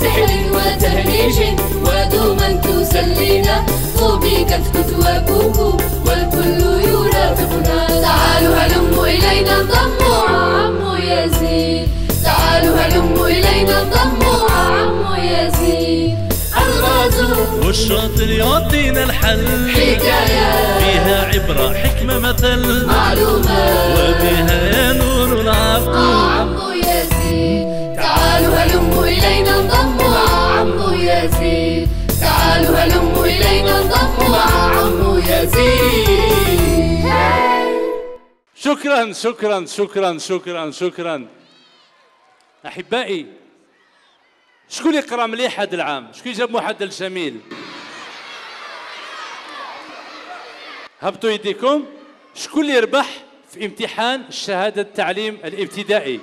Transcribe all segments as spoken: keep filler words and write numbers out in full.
سحر وتهريج ودوما تسلينا طوبى كتكت وكوكو والكل يرافقنا. تعالوا هلموا إلينا انضموا عمو يزيد، تعالوا هلموا إلينا انضموا عمو يزيد. الغازو والشاطر يعطينا الحل، حكاية فيها عبرة حكمة مثل معلومات وبها نور العقل عمو يزيد. تعالوا هلموا إلينا انضموا مع عمو يزيد، تعالوا هلموا إلينا انضموا مع عمو يزيد. شكرا شكرا شكرا شكرا شكرا. أحبائي، شكون يقرا مليح هذا العام؟ شكون جاب معدل جميل؟ هبطوا يديكم. شكون اللي يربح في امتحان شهادة التعليم الابتدائي؟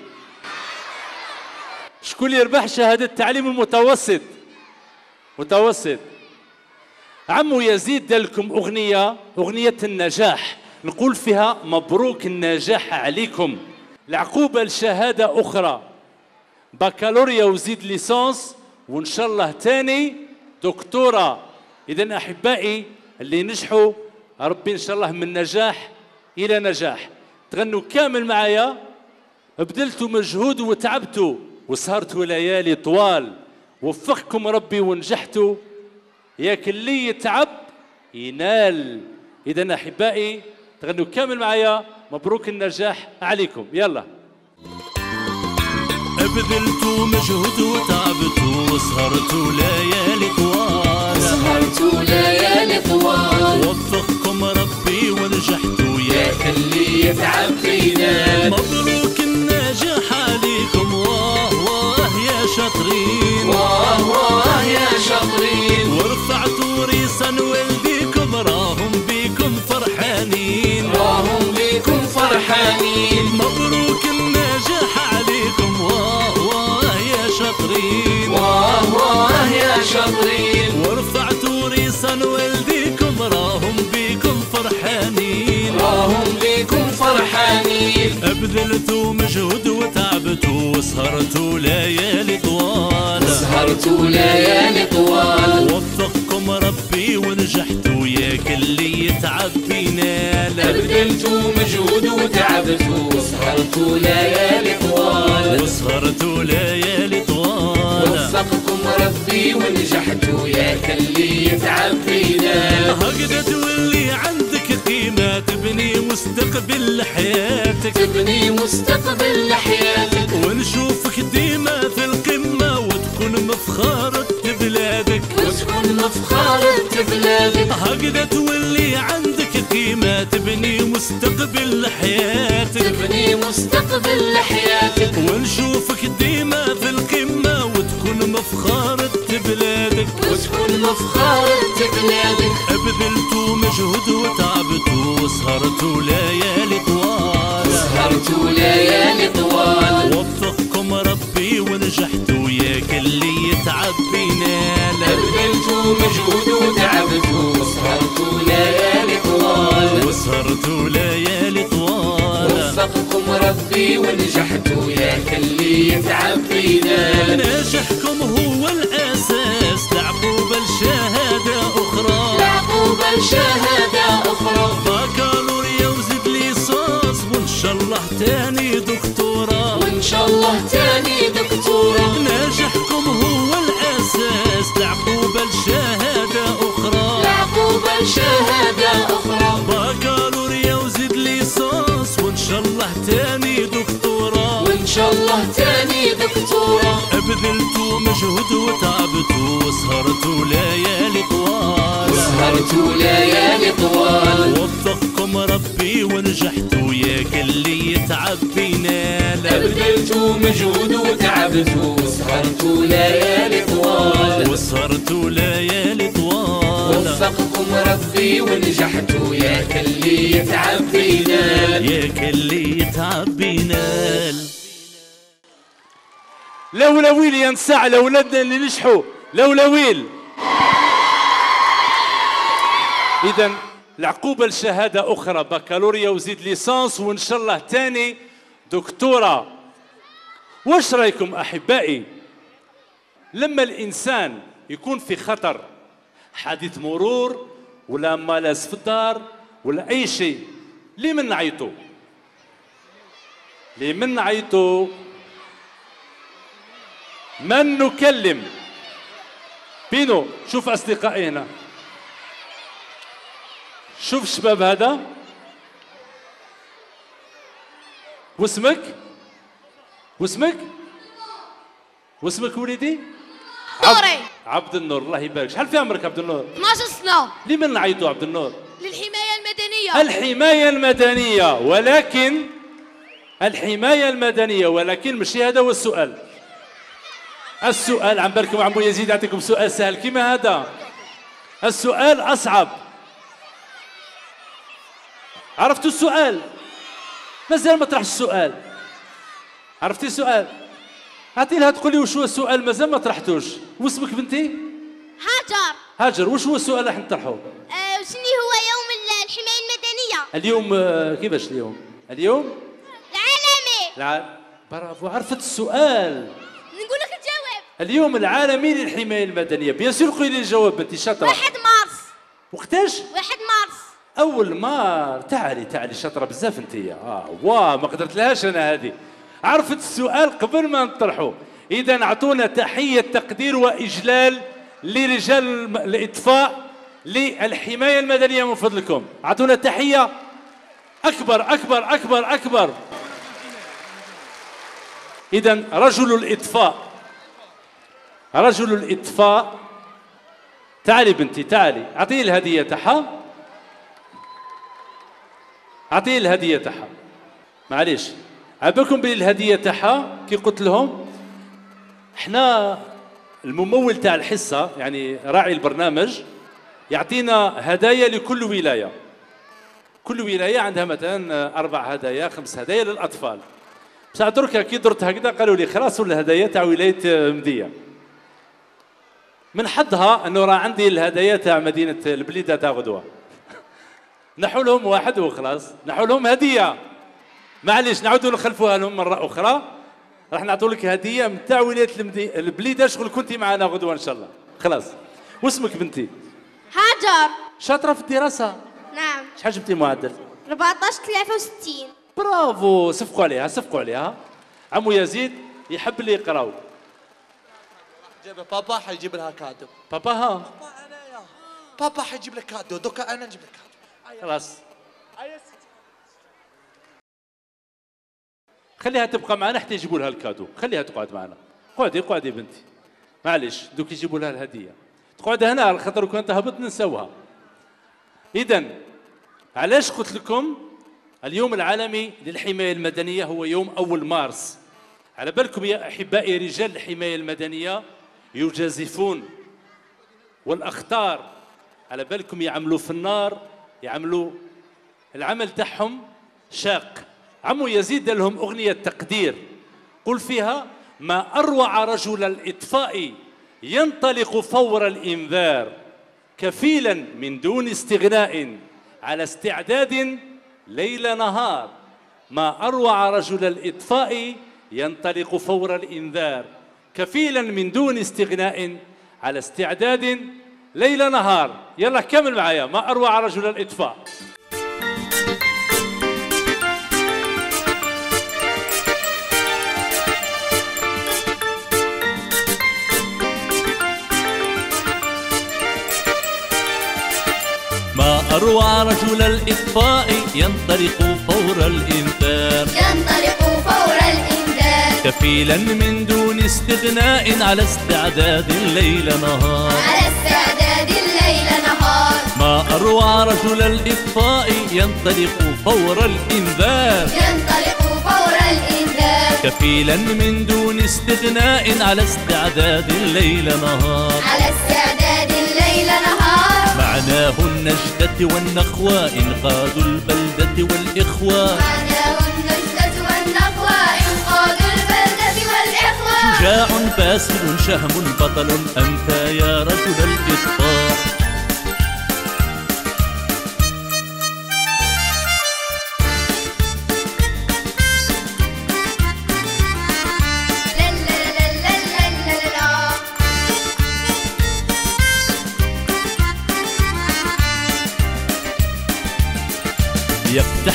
شكون اللي يربح شهادة التعليم المتوسط؟ متوسط. عمو يزيد دار لكم أغنية، أغنية النجاح، نقول فيها مبروك النجاح عليكم. العقوبة لشهادة أخرى، بكالوريا وزيد ليسانس، وإن شاء الله تاني دكتوراه. إذن أحبائي اللي نجحوا ربي إن شاء الله من نجاح إلى نجاح. تغنوا كامل معايا. بذلتوا مجهود وتعبتوا وسهرتوا ليالي طوال، وفقكم ربي ونجحتوا، ياك اللي يتعب ينال. إذن أحبائي تغنوا كامل معايا، مبروك النجاح عليكم. يلا. بذلتوا مجهود وتعبتوا وسهرتوا ليالي طوال، سهرتوا ليالي طوال، وفقكم ربي ونجحتوا ياك اللي يتعب ينال. مبروك النجاح عليكم، واه واه يا شاطرين، واه واه يا شاطرين. ورفعتوا ريسا والديكم راهم بيكم فرحانين، راهم بيكم فرحانين. مبروك النجاح عليكم، واه واه يا شاطرين، واه واه يا شاطرين. ورفعتوا ريسا والديكم راهم بيكم فرحانين، راهم بيكم فرحانين. بذلتوا مجهود وتعبتوا وسهرتوا ليالي طوال، سهرتوا ليالي طوال، وفقكم ربي ونجحتوا ياك اللي يتعب ينال. بذلتوا مجهود وتعبتوا وسهرتوا ليالي طوال، وسهرتوا ليالي طوال، وفقكم ربي ونجحتوا ياك اللي يتعب ينال. هكذا تولي عندك قيمة، تبني مستقبل لحياتك، تبني مستقبل لحياتك، ونشوفك ديما في القمة وتكون مفخرة بلادك، وتكون مفخرة بلادك. هكذا تولي عندك قيمة، تبني مستقبل لحياتك، تبني مستقبل لحياتك، ونشوفك ديما في القمة وتكون مفخرة بلادك، وتكون مفخرة بلادك. بذلتوا مجهود وتعبتوا وسهرتوا ليالي طوال، سهرتوا ليالي طوال، وفقكم ربي ونجحتوا ياك اللي يتعب ينال. بذلتوا مجهود وتعبتوا وسهرتوا ليالي طوال، وسهرتوا ليالي طوال، وفقكم ربي ونجحتوا ياك اللي يتعب ينال. نجاحكم هو الأساس لعقوبة لشهادة أخرى، لعقوبة لشهادة أخرى، بكالوريا وزيد ليسانس، وإن شاء الله تاني دكتوراه، وإن شاء الله تاني دكتورة. نجاحكم هو الأساس لعقوبة لشهادة أخرى، لعقوبة لشهادة أخرى، بكالوريا وزيد ليسانس، وإن شاء الله تاني دكتوراه، وإن شاء الله تاني دكتورة. بذلتوا مجهود وتعبتوا وسهرتوا ليالي طوال، سهرتوا ليالي طوال، وفقكم ربي ونجحتوا ياك اللي يتعب ينال. بذلتوا مجهود وتعبتوا وسهرتوا ليالي طوال، وسهرتوا ليالي طوال، وفقكم ربي ونجحتوا ياك اللي يتعب ينال. ياك اللي يتعب ينال. لولا ويل يا نساء لأولادنا اللي نجحوا، لولا ويل. إذا العقوبة لشهادة أخرى، بكالوريا وزيد ليسانس، وإن شاء الله تاني دكتوراه. واش رايكم أحبائي؟ لما الإنسان يكون في خطر، حادث مرور ولا ملاذ في الدار ولا أي شيء، لمن نعيطوا؟ لمن نعيطوا؟ من نكلم؟ بينو شوف أصدقائي هنا، شوف الشباب هذا، واسمك؟ واسمك؟ واسمك وليدي؟ نوري. عبد النور، الله يبارك. شحال في عمرك عبد النور؟ اثناش سنة. لمن نعيطوا عبد النور؟ للحماية المدنية. الحماية المدنية، ولكن الحماية المدنية، ولكن ماشي هذا هو السؤال. السؤال عم بالكم عمو يزيد يعطيكم سؤال سهل كيما هذا. السؤال أصعب. عرفتوا السؤال؟ مازال ما طرحش السؤال. عرفتي السؤال؟ عطي لها تقول لي وش هو السؤال، مازال ما طرحتوش. واسمك بنتي؟ هاجر. هاجر، وش هو السؤال اللي حنطرحه؟ آه شنو هو يوم الحماية المدنية؟ اليوم آه، كيفاش اليوم؟ اليوم؟ العالمي. الع... برافو، عرفت السؤال. نقول لك الجواب. اليوم العالمي للحماية المدنية، بيان سور قولي لي الجواب بنتي شاطرة. واحد مارس. وقتاش؟ واحد مارس. أول ما تعالي تعالي شاطرة بزاف انتيا. اه واه ما قدرت لهاش أنا هذه. عرفت السؤال قبل ما نطرحه. إذا أعطونا تحية تقدير وإجلال لرجال الإطفاء للحماية المدنية من فضلكم. أعطونا تحية أكبر أكبر أكبر أكبر. إذا رجل الإطفاء، رجل الإطفاء، تعالي بنتي تعالي، أعطيه الهدية تاعها، أعطيه الهدية تاعها. معليش عبالكم بلي الهدية تاعها كي قلت لهم احنا الممول تاع الحصة يعني راعي البرنامج يعطينا هدايا لكل ولاية. كل ولاية عندها مثلا أربع هدايا خمس هدايا للأطفال. بصح دركا كي درت هكذا قالوا لي خلاص ولا الهدايا تاع ولاية مدية. من حظها أنه راه عندي الهدايا تاع مدينة البليدة تاع غدوة. نحو لهم واحد وخلاص، نحو لهم هدية. معليش نعاودوا نخلفوها لهم مرة أخرى. راح نعطوا لك هدية نتاع ولاية البليدة، شغل كنتي معنا غدوة إن شاء الله. خلاص. واسمك بنتي؟ هاجر. شاطرة في الدراسة؟ نعم. شحال جبتي معدل؟ أربعطاش ثلاثة وستين. برافو، صفقوا عليها صفقوا عليها. عمو يزيد يحب اللي يقراو. جيب بابا حيجيب لها كادو. بابا ها؟ بابا انا يا بابا حيجيب لك كادو، دوكا انا نجيب لك كادو. خلاص. خليها تبقى معنا حتى يجيبوا لها الكادو، خليها تقعد معنا. قعدي قعدي بنتي. معليش دوك يجيبوا لها الهدية. تقعد هنا على خاطر كون تهبط نسوها. إذا علاش قلت لكم اليوم العالمي للحماية المدنية هو يوم أول مارس. على بالكم يا أحبائي رجال الحماية المدنية يجازفون والأخطار، على بالكم يعملوا في النار، يعملوا العمل تاعهم شاق. عمو يزيد لهم أغنية تقدير قل فيها ما أروع رجل الإطفاء ينطلق فور الإنذار كفيلا من دون استغناء على استعداد ليل نهار. ما أروع رجل الإطفاء ينطلق فور الإنذار كفيلا من دون استغناء على استعداد ليل نهار. يلا كمل معايا ما أروع رجل الإطفاء. ما أروع رجل الإطفاء ينطلق فور الإنذار ينطلق فور الإنذار كفيلا من دون استغناء على استعداد الليل نهار على استعداد الليل نهار. ما أروع رجل الإطفاء ينطلق فور الإنذار ينطلق فور الإنذار كفيلا من دون استغناء على استعداد الليل نهار على استعداد الليل نهار. معناه النجدة والنخوة إنقاذ البلدة والإخوة معناه النجدة والنخوة إنقاذ البلدة والإخوة. شجاع باسل شهم بطل أنت يا رجل الإطفاء.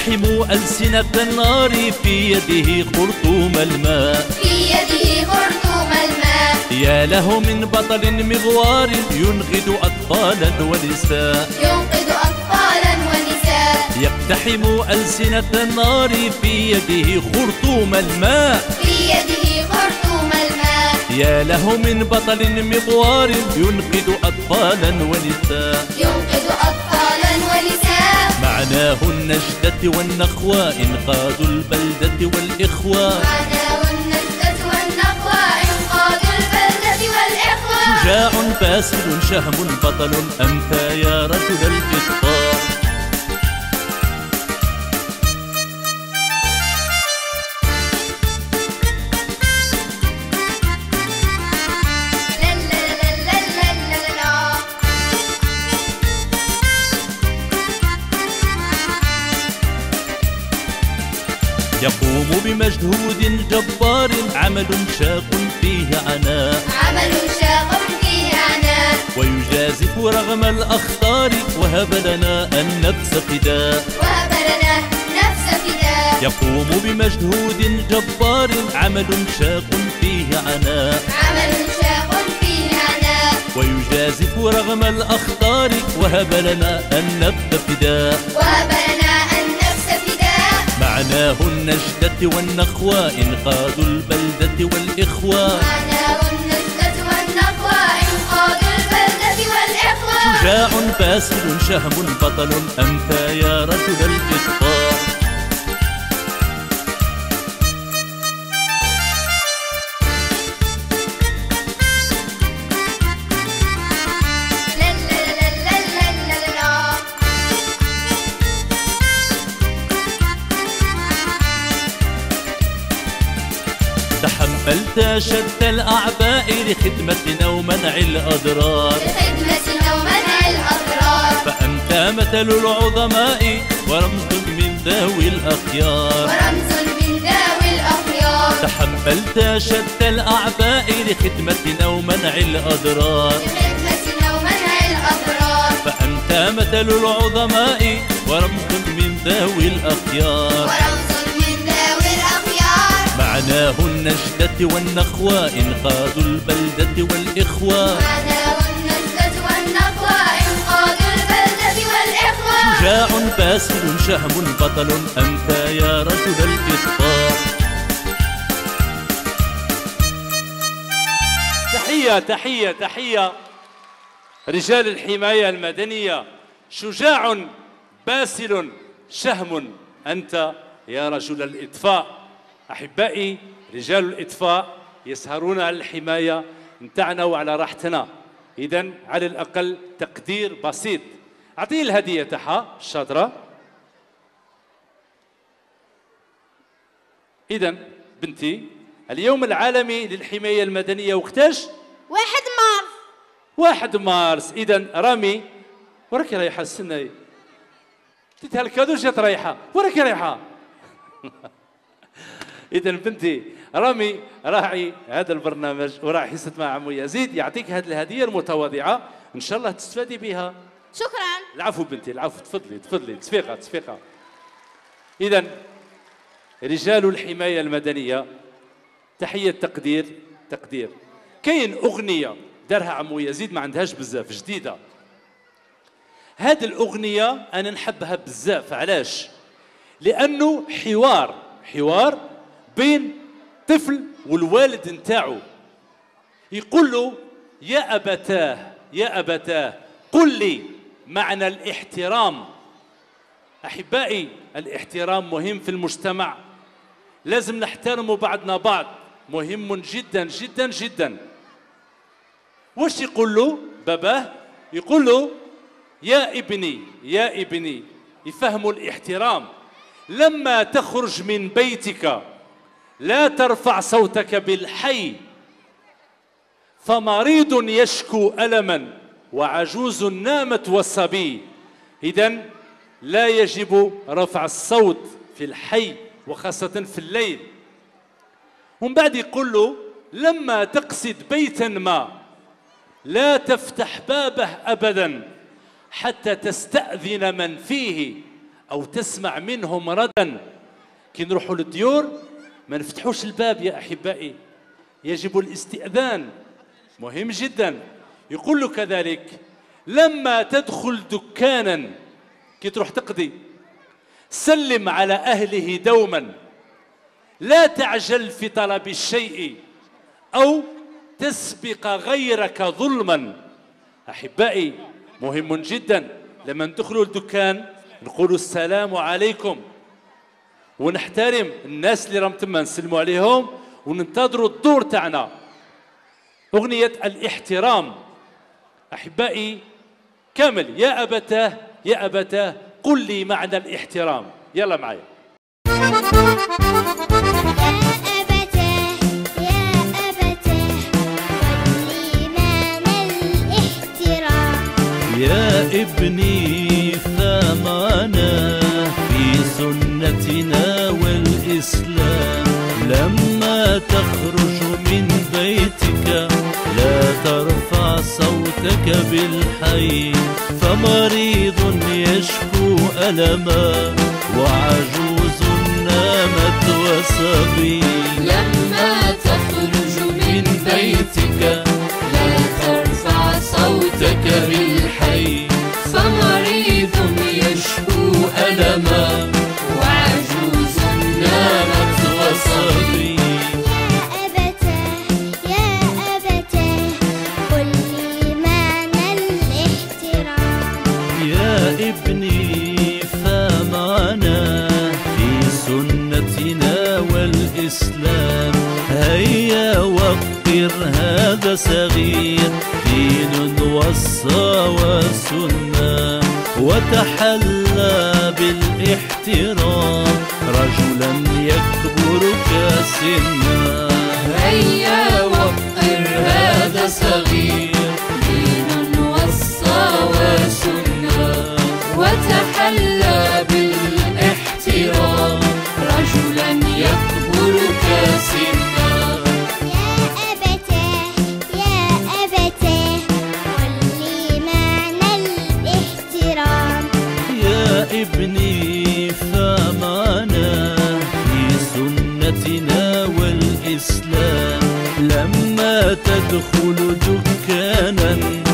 يقتحم ألسنة النار في يده خرطوم الماء في يده خرطوم الماء يا له من بطل مغوار ينغد أطفالا ونساء ينقذ أطفالا ونساء يقتحم ألسنة النار في يده خرطوم الماء في يده خرطوم الماء يا له من بطل مغوار ينقذ أطفالا ونساء ينقذ أطفالا ونساء معناه النجدة والنخوة إنقاذ البلدة والإخوة معناه النجدة والنقوى إنقاذ البلدة والإخوة شجاع باسل شهم بطل أنت يا رجل الإطفاء لا لا لا لا لا لا لا. يقوم بمجهود جبار عمل شاق فيه عناء عمل شاق فيه عناء ويجازف رغم الأخطار وهب لنا النفس فداء وهب لنا نفس فداء يقوم بمجهود جبار عمل شاق فيه عناء عمل شاق فيه عناء ويجازف رغم الأخطار وهب لنا النفس فداء وهب لنا النفس فداء معناه النجدة والنخوة إنقاذ البلدة والإخوة معناه النجدة والنقوى إنقاذ البلدة والإخوة شجاع باسل شهم بطل أنت يا رجل الإطفاء لا لا لا لا لا لا لا. تحملت شد الأعباء لخدمتنا ومنع الأضرار لخدمتنا ومنع الأضرار فأنت مثل العظماء ورمز من ذوي الأخيار ورمز من ذوي الأخيار تحملت شد الأعباء لخدمتنا ومنع الأضرار لخدمتنا ومنع الأضرار فأنت مثل العظماء ورمز من ذوي الأخيار ورمز من ذوي الأخيار معناه النجدة والنخوة إنقاذ البلدة والإخوة معناه النجدة والنقوى إنقاذ البلدة والإخوة شجاع باسل شهم بطل أنت يا رجل الإطفاء تحية تحية تحية رجال الحماية المدنية شجاع باسل شهم أنت يا رجل الإطفاء. أحبائي رجال الإطفاء يسهرون على الحماية نتاعنا وعلى راحتنا، إذن على الأقل تقدير بسيط. أعطيني الهدية تاعها الشاطرة. إذن بنتي اليوم العالمي للحماية المدنية وقتاش؟ واحد مارس. واحد مارس. إذن رامي وراكي رايحة السنة تتها الكادو جات رايحة وراكي رايحة إذن بنتي رامي راعي هذا البرنامج وراعي حصة مع عمو يزيد يعطيك هذه الهدية المتواضعة إن شاء الله تستفادي بها. شكرا. العفو بنتي العفو، تفضلي تفضلي تصفيقة تصفيقة. إذن رجال الحماية المدنية تحية تقدير تقدير. كاين أغنية دارها عمو يزيد ما عندهاش بزاف جديدة. هذه الأغنية أنا نحبها بزاف. علاش؟ لأنه حوار حوار بين طفل والوالد نتاعو. يقول له يا أبتاه يا أبتاه قل لي معنى الاحترام. أحبائي الاحترام مهم في المجتمع، لازم نحترم بعضنا بعض، مهم جدا جدا جدا. واش يقول له باباه؟ يقول له يا ابني يا ابني، يفهموا الاحترام. لما تخرج من بيتك لا ترفع صوتك بالحي، فمريض يشكو ألما وعجوز نامت والصبي. إذن لا يجب رفع الصوت في الحي وخاصة في الليل. ومن بعد يقول له لما تقصد بيتا ما لا تفتح بابه أبدا حتى تستأذن من فيه، أو تسمع منهم ردا. كي نروحوا للديور ما نفتحوش الباب يا أحبائي، يجب الاستئذان، مهم جدا. يقول له كذلك لما تدخل دكانا كي تروح تقضي سلم على أهله دوما، لا تعجل في طلب الشيء أو تسبق غيرك ظلما. أحبائي مهم جدا لما ندخلوا الدكان نقولوا السلام عليكم، ونحترم الناس اللي راهم تما نسلموا عليهم وننتظروا الدور تاعنا. أغنية الاحترام أحبائي كامل. يا أبتاه يا أبتاه قل لي معنى الاحترام. يلا معايا. يا ابني فمعنا في سنتنا والإسلام، لما تخرج من بيتك لا ترفع صوتك بالحي، فمريض يشكو ألما وعجوز نامت وصبي. لما تخرج من بيتك لا ترفع صوتك بالحي، فمريض يشكو ألما وعجوز نامت وصبي. يا أبتاه يا أبتاه قل لي معنى الاحترام. يا ابني فمعنا في سنتنا والإسلام، هيا وقر هذا صغير دين وصى وسنة، وتحلى بالاحترام رجلا يكبرك سنا. هيا وقر هذا صغير دين وصى وسنة، وتحلى بالاحترام رجلا يكبرك سنا. يا أبتاه يا أبتاه قل لي معنى الاحترام. يا ابني فمعنا في سنتنا والإسلام، لما تدخل دكانا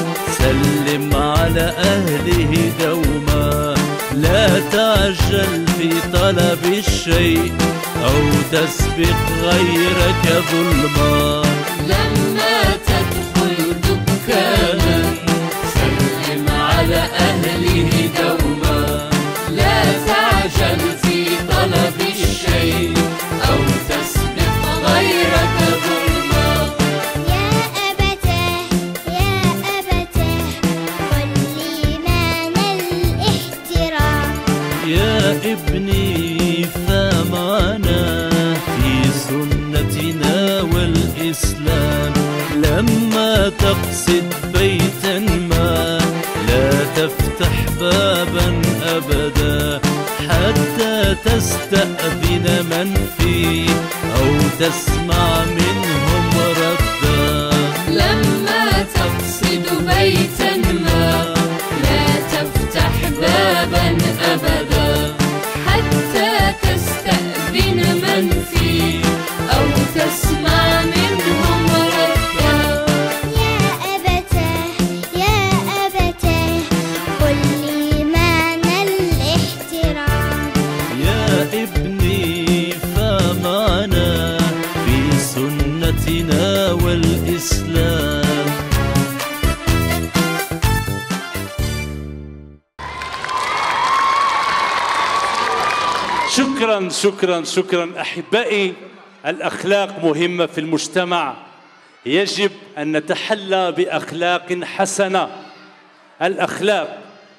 سلم على أهله دوما، لا تعجل في طلب الشيء أو تسبق غيرك ظلما. لما تدخل دكانا سلم على أهله دوما، لا تعجل في طلب الشيء أو تسبق غيرك ظلما. يا أبتاه يا أبتاه قل لي معنى الاحترام. يا ابني فمعنا في سنتنا والإسلام، لما تقصد بيتا ما لا تفتح بابا أبدا حتى تستأذن من فيه أو تسمع منهم ردا. لما تقصد بيتا ما لا تفتح بابا أبدا حتى تستأذن من فيه أو تسمع منهم ردا. يا أبتاه يا أبتاه قل لي معنى الاحترام. يا ابني فمعنا في سنتنا والإسلام. شكرا شكرا شكرا أحبائي. الأخلاق مهمة في المجتمع، يجب أن نتحلى بأخلاق حسنة. الأخلاق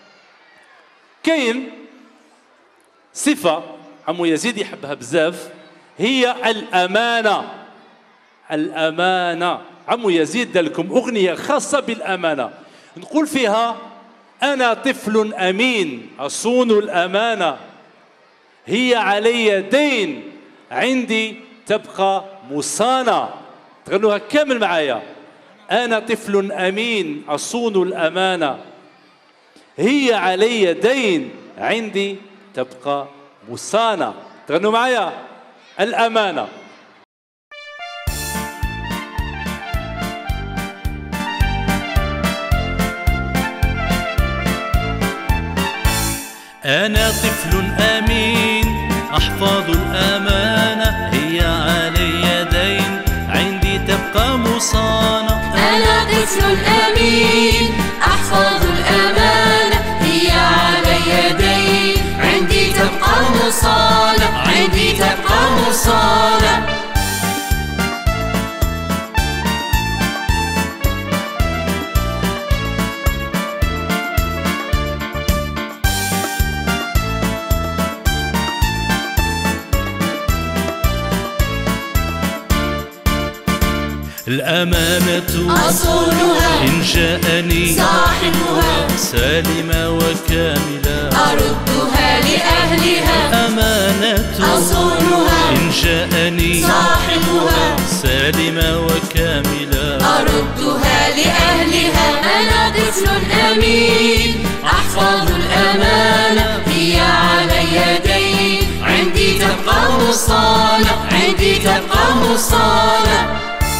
كاين صفة عمو يزيد يحبها بزاف، هي الأمانة. الأمانة عمو يزيد دالكم أغنية خاصة بالأمانة، نقول فيها أنا طفل أمين أصون الأمانة، هي علي دين عندي تبقى مصانة. تغنوها كامل معايا. أنا طفل أمين أصون الأمانة، هي علي دين عندي تبقى مصانة. تغنوا معايا الأمانة. أنا طفل أمين أحفظ الأمانة، هي علي دين عندي تبقى مصانة. أنا طفل أمين أحفظ الأمانة، هي علي دين عندي تبقى مصانة، عندي تبقى مصانة. الأمانة أصونها إن جاءني صاحبها سالمة وكاملة أردها لأهلها. الأمانة أصونها إن جاءني صاحبها سالمة وكاملة أردها لأهلها. أنا طفل أمين أحفظ الأمانة، هي علي دين عندي تبقى مصانة، عندي تبقى مصانة.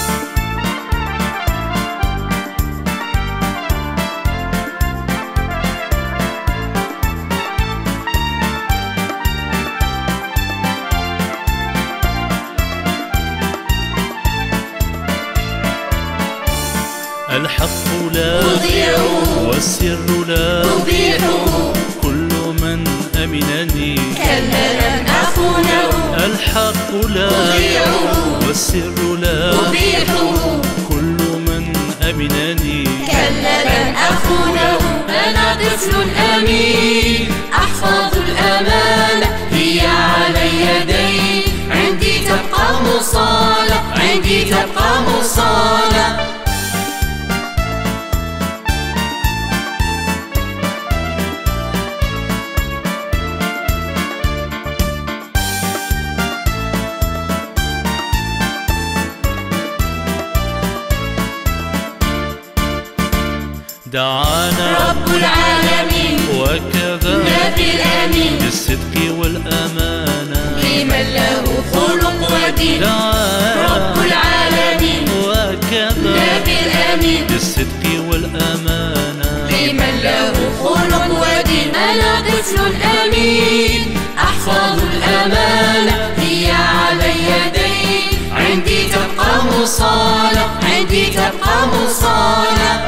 الحق لا أضيعه والسر لا أبيحه، كل من أمنني كلا لن أخونه. الحق لا أضيعه والسر لا أبيحه، كل من أمنني كلا لن أخونه. أنا طفل أمين أحفظ الأمانة، هي علي دين عندي تبقى مصانة، عندي تبقى مصانة. دعانا رب العالمين وكذا نبي الأمين بالصدق والأمانة لمن له خلق ودين. دعانا رب العالمين وكذا نبي الأمين بالصدق والأمانة لمن له خلق ودين. أنا طفل أمين أحفظ الأمانة، هي علي دين عندي تبقى مصانة، عندي تبقى مصانة.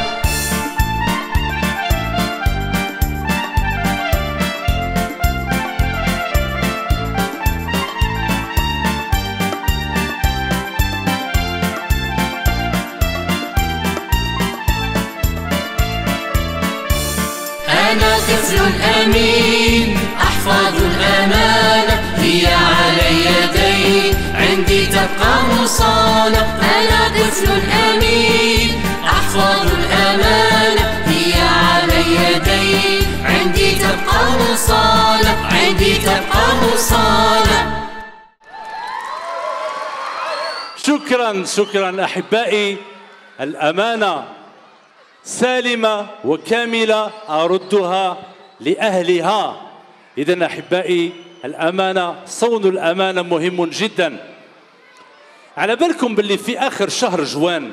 أنا طفل أمين أحفظ الأمانة، هي علي دين عندي تبقى مصانة. أنا طفل أمين أحفظ الأمانة، هي علي دين عندي تبقى مصانة، عندي تبقى مصانة. شكرا شكرا أحبائي. الأمانة سالمة وكاملة أردها لأهلها. إذن أحبائي الأمانة، صون الأمانة مهم جدا. على بالكم باللي في آخر شهر جوان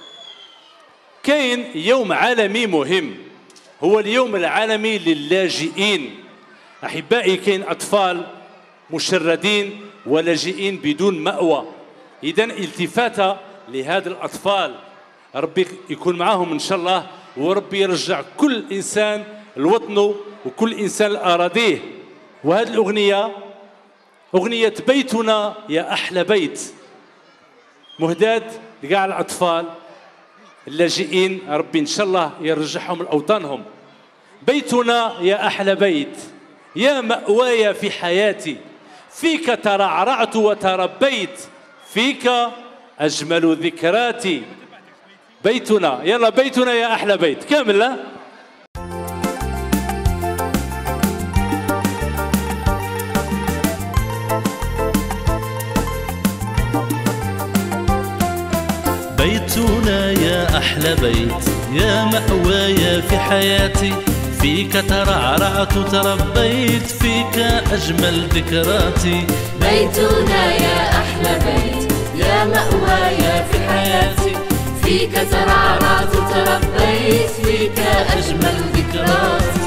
كاين يوم عالمي مهم، هو اليوم العالمي للاجئين. أحبائي كاين أطفال مشردين ولاجئين بدون مأوى. إذن التفاتة لهذا الأطفال، ربي يكون معاهم إن شاء الله، وربي يرجع كل إنسان لوطنه وكل إنسان لأراضيه. وهذه الأغنية أغنية بيتنا يا أحلى بيت، مهداة لكاع الأطفال اللاجئين، ربي إن شاء الله يرجعهم لأوطانهم. بيتنا يا أحلى بيت، يا مأواي في حياتي، فيك ترعرعت وتربيت، فيك أجمل ذكراتي. بيتنا، يلا بيتنا يا أحلى بيت كامل. لا بيتنا يا أحلى بيت، يا مأواي في حياتي، فيك ترعرعت تربيت، فيك أجمل ذكراتي. بيتنا يا أحلى بيت، يا مأواي في حياتي. فيك ترعرعت تربيت، فيك أجمل ذكراتي.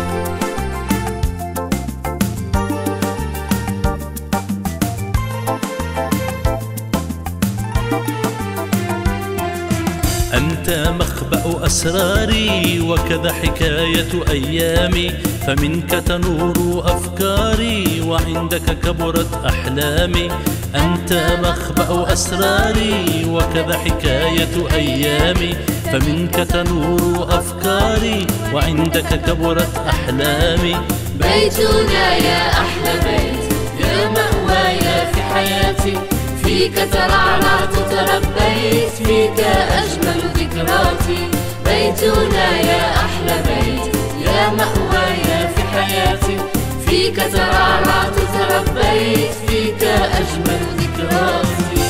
أنت مخبأ أسراري وكذا حكاية أيامي، فمنك تنور أفكاري وعندك كبرت أحلامي. أنت مخبأ أسراري وكذا حكاية أيامي، فمنك تنور أفكاري وعندك كبرت أحلامي. بيتنا يا أحلى بيت، يا مأواي في حياتي. فيك ترعرعت تربيت، فيك أجمل ذكراتي. بيتنا يا أحلى بيت، يا مأواي في حياتي. فيك ترعرعت تربيت، فيك أجمل ذكراتي.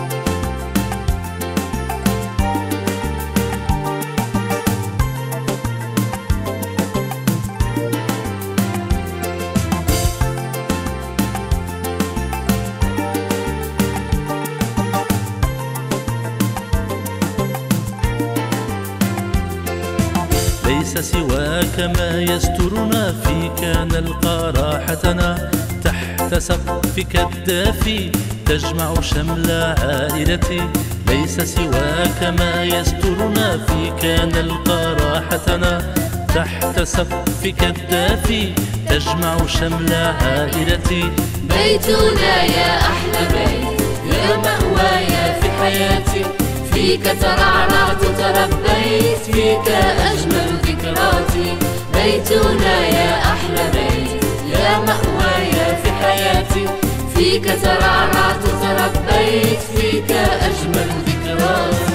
ليس سواك ما يسترنا، فيك نلقى راحتنا. تحت سقفك الدافي تجمع شمل عائلتي. ليس سواك ما يسترنا، فيك نلقى راحتنا. تحت سقفك الدافي تجمع شمل عائلتي. بيتنا يا أحلى بيت، يا مأواي في حياتي. فيك ترعرعت تربيت، فيك أجمل ذكراتي. بيتنا يا أحلى بيت، يا مأواي في حياتي. فيك ترعرعت تربيت، فيك أجمل ذكراتي.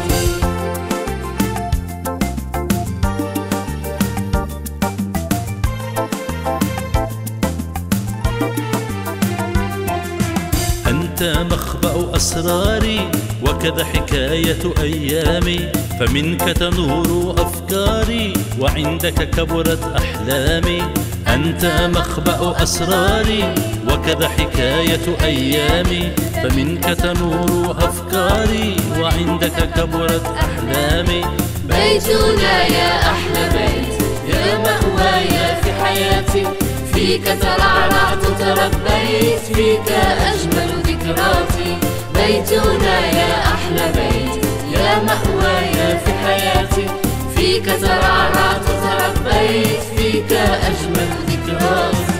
أنت مخبأ أسراري وكذا حكاية أيامي، فمنك تنور أفكاري وعندك كبرت أحلامي. أنت مخبأ أسراري وكذا حكاية أيامي، فمنك تنور أفكاري وعندك كبرت أحلامي. بيتنا يا أحلى بيت، يا مأواي في حياتي. فيك ترعرعت تربيت، فيك أجمل ذكراتي. بيتنا يا أحلى بيت، يا مأواي في حياتي. فيك ترعرعت تربيت، فيك أجمل ذكراتي.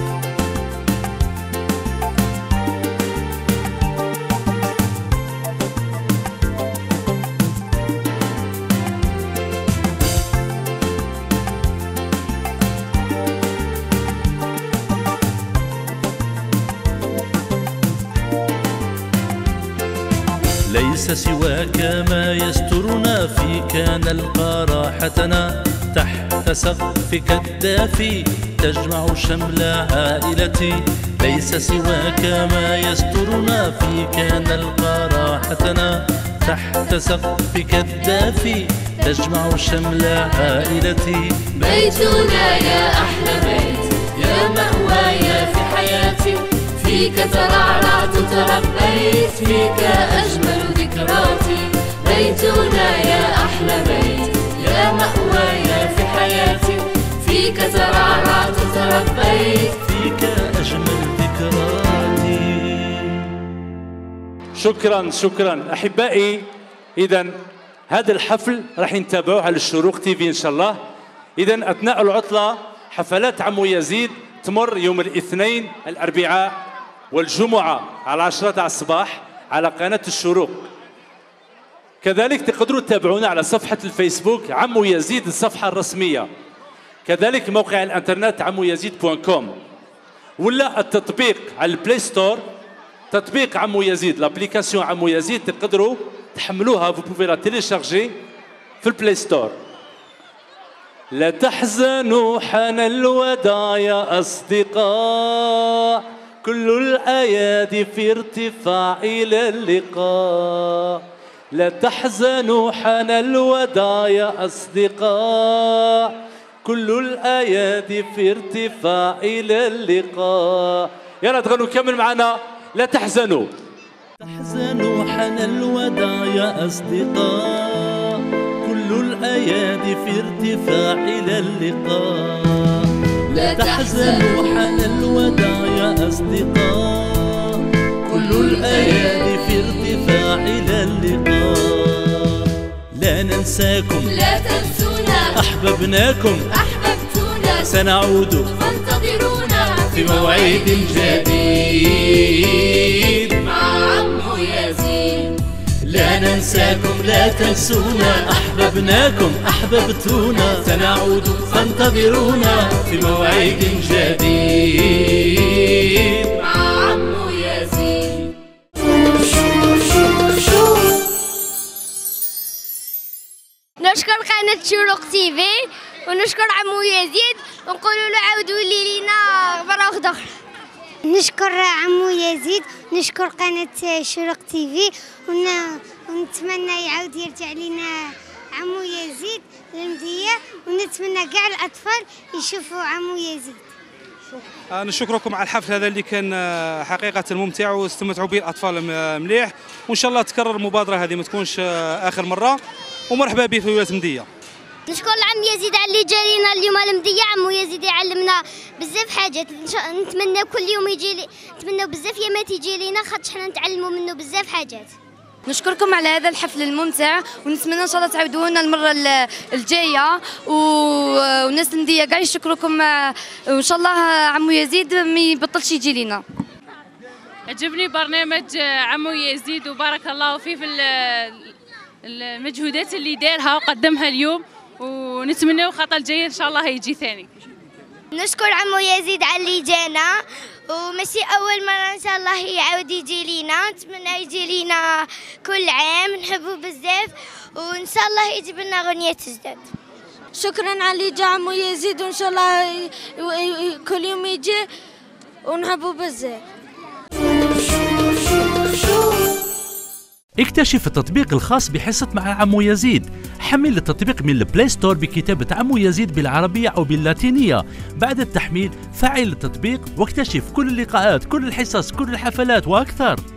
ليس سواك ما يسترنا، فيك نلقى راحتنا. تحت سقفك الدافي تجمع شمل عائلتي. ليس سواك ما يسترنا، فيك نلقى راحتنا. تحت سقفك الدافي تجمع شمل عائلتي. بيتنا يا أحلى بيت، يا مأواي في حياتي. فيك ترعرعت تربيت، فيك أجمل ذكراتي. بيتنا يا أحلى بيت، يا مأواي في حياتي. فيك ترعرعت تربيت، فيك أجمل ذكراتي. شكرا شكرا أحبائي. إذا هذا الحفل راح نتابعوه على الشروق تي في إن شاء الله. إذا أثناء العطلة حفلات عمو يزيد تمر يوم الاثنين الأربعاء والجمعة على عشرة تاع الصباح على قناة الشروق. كذلك تقدروا تتابعونا على صفحة الفيسبوك عمو يزيد الصفحة الرسمية، كذلك موقع الانترنت عمو يزيد بوان كوم، ولا التطبيق على البلاي ستور تطبيق عمو يزيد، لابليكاسيون عمو يزيد تقدروا تحملوها، vous pouvez la télécharger في البلاي ستور. لا تحزنوا حان الوداع يا أصدقاء، كل الأيادي في ارتفاع إلى اللقاء. لا تحزنوا حان الوداع يا أصدقاء، كل الأيادي في ارتفاع إلى اللقاء. يلا تغنوا كمل معنا. لا تحزنوا تحزنوا حان الوداع يا أصدقاء، كل الأيادي في ارتفاع إلى اللقاء. لا تحزنوا حان الوداع يا أصدقاء، كل الأيادي في ارتفاع إلى اللقاء. لا ننساكم لا تنسونا أحببناكم أحببتونا سنعود فانتظرونا في موعد جديد مع عمو يزيد. لا ننساكم لا تنسونا أحببناكم أحببتونا سنعود فانتظرونا في موعد جديد مع عمو يزيد. نشكر قناة شروق تيفي ونشكر عمو يزيد ونقولوا له عاودوا لي لينا مرة أخرى. نشكر عمو يزيد نشكر قناة شروق تيفي ونتمنى يعاود يرجع لنا عمو يزيد للمدية، ونتمنى كاع الأطفال يشوفوا عمو يزيد. نشكركم على الحفل هذا اللي كان حقيقة ممتع واستمتعوا به الأطفال مليح، وإن شاء الله تكرر المبادرة هذه ما تكونش آخر مرة، ومرحبا به في ولاية المدية. نشكر العم يزيد على اللي جارينا اليوم المدية. عمو يزيد يعلمنا بزاف حاجات، نتمنى كل يوم يجي لي، نتمنى بزاف يامات يجي لينا خاطر حنا نتعلموا منه بزاف حاجات. نشكركم على هذا الحفل الممتع، ونتمنى ان شاء الله تعودونا المره الجايه، والناس المدية كاع يشكركم، وان شاء الله عمو يزيد ما يبطلش يجي لينا. عجبني برنامج عمو يزيد وبارك الله فيه في المجهودات اللي دارها وقدمها اليوم، ونتمنى الخطة الجاية ان شاء الله يجي ثاني. نشكر عمو يزيد على اللي جانا، وماشي اول مره ان شاء الله يعاود يجي لينا، نتمنى يجي لينا كل عام، نحبه بزاف وان شاء الله يجيب لنا اغنيات جداد. شكرا على اللي جا عمو يزيد، وان شاء الله كل يوم يجي ونحبه بزاف. اكتشف التطبيق الخاص بحصة مع عمو يزيد. حمل التطبيق من البلاي ستور بكتابة عمو يزيد بالعربية أو باللاتينية. بعد التحميل فعل التطبيق واكتشف كل اللقاءات، كل الحصص، كل الحفلات وأكثر.